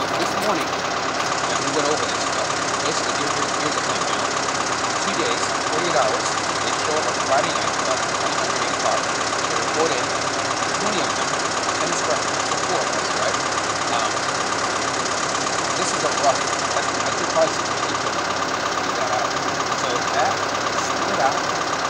this morning, and we went over this. Basically, here's the thing. 2 days, 48 hours. They show up on Friday night, about 8 o'clock. They report in 20 of them, 10 instructors, 4 of us, right? This is a rough. I could probably see if we could figure that out. So that split out.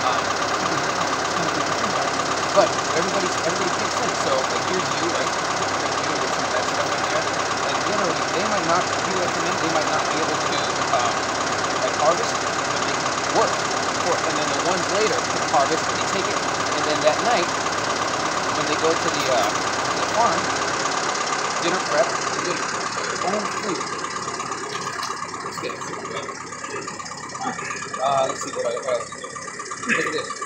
But everybody kicks in. So like here's you, right? With some of that stuff in there. And generally, they might not. People that come in, they might not be able to like harvest, but they can work. And then the ones later can harvest, they take it, and then that night, when they go to the farm, dinner prep, they get their own food. Let's get it. Let's see what else is there. Look at this.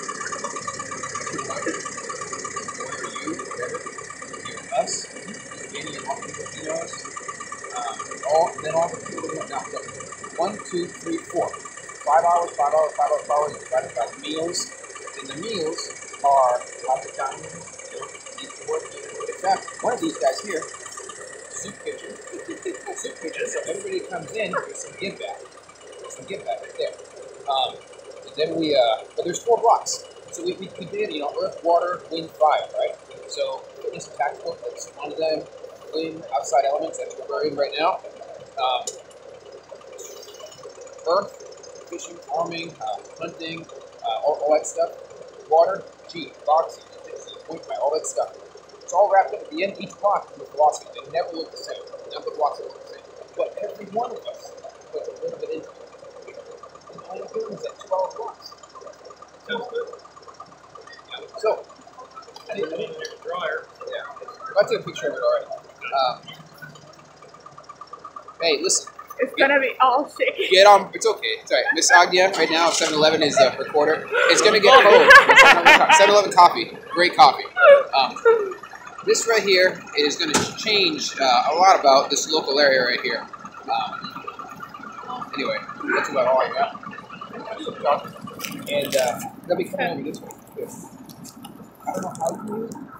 Us, any and all people you know us, all the people that now. Look, 1, 2, 3, 4. 5 hours, 5 hours, 5 hours, 5 hours. Divided by meals, and the meals are lots of time. In fact, one of these guys here, soup kitchen. So everybody comes in with some give back. Right there. And then but there's 4 blocks. So we did, earth, water, wind, fire, right? So fitness and tactical, that's one of them. Wind, outside elements, that's what we're in right now. Earth, fishing, farming, hunting, all that stuff. Water, boxing, all that stuff. It's all wrapped up at the end. Each block with philosophy. They never look the same. None of the blocks look the same. But every one of us puts a little bit into it. And all you're doing is at 12 blocks. Sounds good. So, I need to take a dryer. Yeah. I took a picture of it already. Hey, listen. It's gonna be all shaky. Get on. It's okay. It's alright. Miss Agnia right now, 7-Eleven is the recorder. It's gonna get cold. 7-Eleven coffee. Great coffee. This right here is gonna change a lot about this local area right here. Anyway, that's about all I got. And they'll be coming over this way. I don't know how you